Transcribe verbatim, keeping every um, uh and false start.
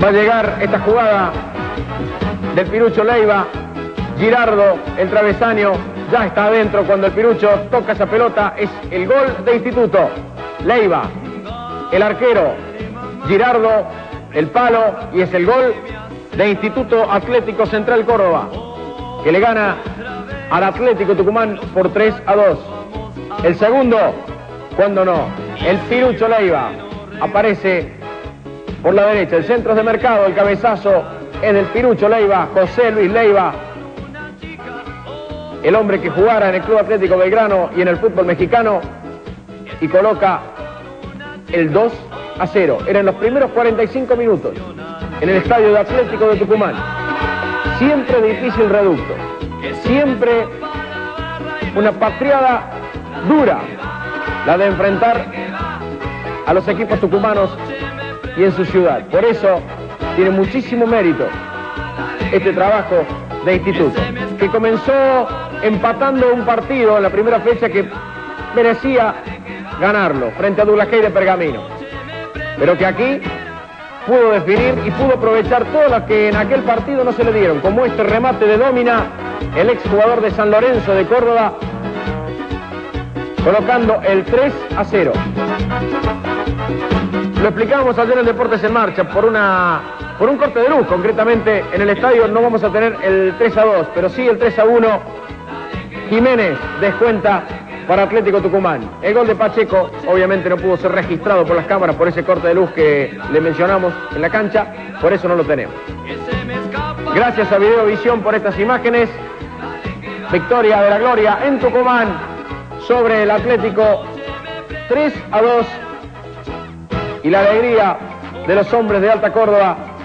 Va a llegar esta jugada del Pirucho Leiva. Girardo, el travesaño, ya está adentro cuando el Pirucho toca esa pelota. Es el gol de Instituto. Leiva, el arquero. Girardo, el palo, y es el gol de Instituto Atlético Central Córdoba, que le gana al Atlético Tucumán por tres a dos. El segundo, cuando no, el Pirucho Leiva aparece por la derecha. El centro es de Mercado, el cabezazo es del Pirucho Leiva, José Luis Leiva, el hombre que jugara en el Club Atlético Belgrano y en el fútbol mexicano, y coloca el dos a cero. Eran los primeros cuarenta y cinco minutos en el estadio de Atlético de Tucumán. Siempre difícil reducto, siempre una patriada dura la de enfrentar a los equipos tucumanos y en su ciudad. Por eso tiene muchísimo mérito este trabajo de Instituto, que comenzó empatando un partido en la primera fecha que merecía ganarlo frente a Douglas Haig de Pergamino, pero que aquí pudo definir y pudo aprovechar todo lo que en aquel partido no se le dieron, como este remate de Domina, el exjugador de San Lorenzo de Córdoba, colocando el tres a cero. Lo explicábamos ayer en Deportes en Marcha, por una por un corte de luz. Concretamente en el estadio no vamos a tener el tres a dos, pero sí el tres a uno. Jiménez descuenta para Atlético Tucumán. El gol de Pacheco obviamente no pudo ser registrado por las cámaras por ese corte de luz que le mencionamos en la cancha, por eso no lo tenemos. Gracias a Videovisión por estas imágenes. Victoria de la Gloria en Tucumán sobre el Atlético, tres a dos, y la alegría de los hombres de Alta Córdoba